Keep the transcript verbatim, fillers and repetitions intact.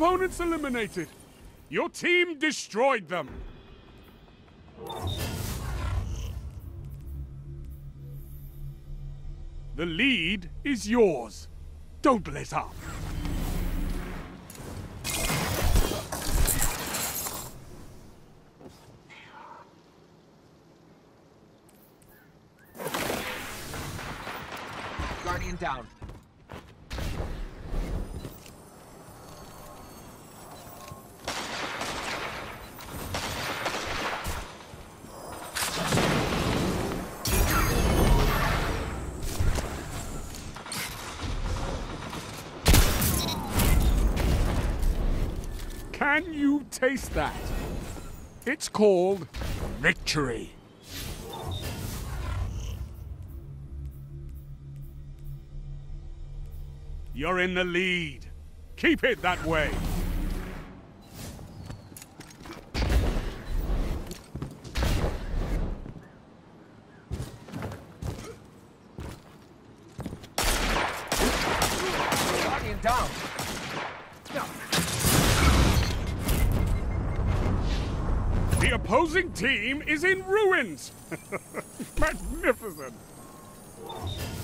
opponents eliminated. Your team destroyed them. The lead is yours. Don't let up. Guardian down. Can you taste that? It's called victory. You're in the lead. Keep it that way. Guardian down. No. The opposing team is in ruins. Magnificent.